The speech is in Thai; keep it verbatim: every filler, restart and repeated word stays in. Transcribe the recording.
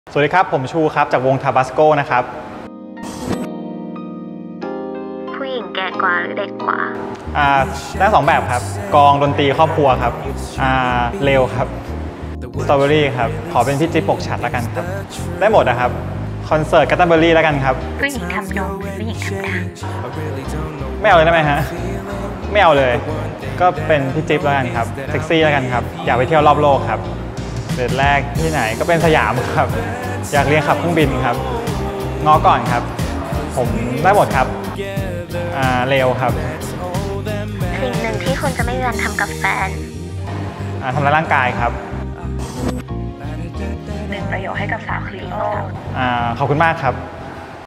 สวัสดีครับผมชูครับจากวงทาบาสโกนะครับผู้หญิงแก่กว่าหรือเด็กกว่าอ่าได้สองแบบครับกองดนตรีครอบครัวครับอ่าเร็วครับสตรอเบอรี่ครับขอเป็นพี่จิ๊บปกฉัดแล้วกันครับได้หมดนะครับคอนเสิร์ตกัตตันเบอรี่แล้วกันครับผู้หญิงทำนมผู้หญิงทำดังไม่เอาเลยได้ไหมฮะไม่เอาเลยก็เป็นพี่จิ๊บแล้วกันครับเซ็กซี่แล้วกันครับอยากไปเที่ยวรอบโลกครับเดทแรกที่ไหนก็เป็นสยามครับอยากเรียนขับเครื่องบินครับง้อก่อนครับผมได้หมดครับอ่าเร็วครับสิ่งหนึ่งที่คุณจะไม่มีวันทำกับแฟนอ่าทำร้ายร่างกายครับหนึ่งประโยคให้กับสาวคลีโออ่าขอบคุณมากครับ